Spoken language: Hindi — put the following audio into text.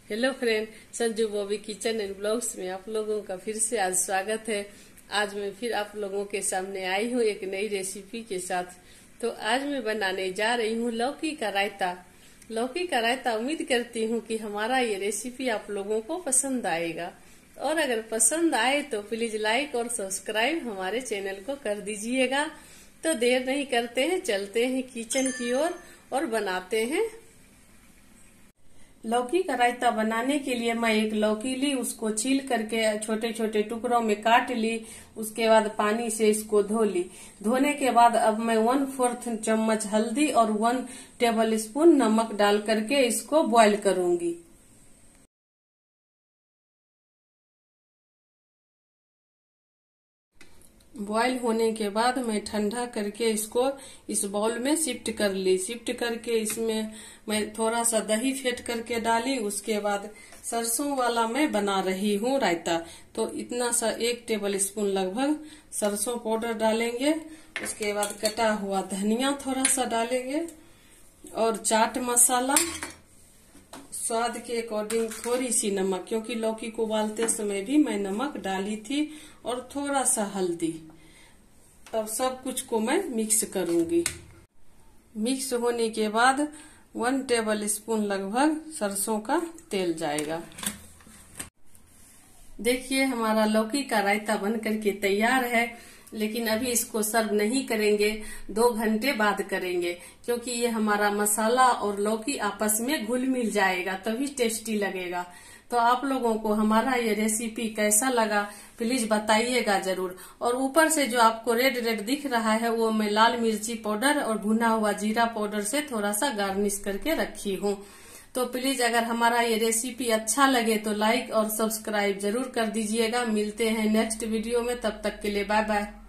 Hello friend, Sanju Bobby kitchen and blogs में आप लोगों का फिर से आज स्वागत है। आज मैं फिर आप लोगों के सामने आई हूँ एक नई रेसिपी के साथ। तो आज मैं बनाने जा रही हूँ लौकी का रायता। लौकी का रायता उम्मीद करती हूँ कि हमारा ये रेसिपी आप लोगों को पसंद आएगा, और अगर पसंद आए तो प्लीज लाइक और सब्सक्राइब हमारे चैनल को कर दीजिएगा। तो देर नहीं करते हैं, चलते हैं किचन की ओर और बनाते हैं। लौकी का रायता बनाने के लिए मैं एक लौकी ली, उसको छील करके छोटे छोटे टुकड़ों में काट ली। उसके बाद पानी से इसको धो ली। धोने के बाद अब मैं 1/4 चम्मच हल्दी और 1 टेबल स्पून नमक डाल करके इसको बॉईल करूंगी। बॉईल होने के बाद मैं ठंडा करके इसको इस बाउल में शिफ्ट कर ली। शिफ्ट करके इसमें मैं थोड़ा सा दही फेंट करके डाली। उसके बाद सरसों वाला मैं बना रही हूँ रायता, तो इतना सा 1 टेबल स्पून लगभग सरसों पाउडर डालेंगे। उसके बाद कटा हुआ धनिया थोड़ा सा डालेंगे और चाट मसाला, स्वाद के अकॉर्डिंग थोड़ी सी नमक, क्योंकि लौकी को उबालते समय भी मैं नमक डाली थी, और थोड़ा सा हल्दी। अब सब कुछ को मैं मिक्स करूंगी। मिक्स होने के बाद 1 टेबल स्पून लगभग सरसों का तेल जाएगा। देखिए हमारा लौकी का रायता बन करके तैयार है, लेकिन अभी इसको सर्व नहीं करेंगे, 2 घंटे बाद करेंगे, क्योंकि ये हमारा मसाला और लौकी आपस में घुल मिल जाएगा, तभी टेस्टी लगेगा। तो आप लोगों को हमारा ये रेसिपी कैसा लगा प्लीज बताइएगा जरूर। और ऊपर से जो आपको रेड रेड दिख रहा है वो मैं लाल मिर्ची पाउडर और भुना हुआ जीरा पाउडर से थोड़ा सा गार्निश करके रखी हूँ। तो प्लीज अगर हमारा ये रेसिपी अच्छा लगे तो लाइक और सब्सक्राइब जरूर कर दीजिएगा। मिलते हैं नेक्स्ट वीडियो में, तब तक के लिए बाय बाय।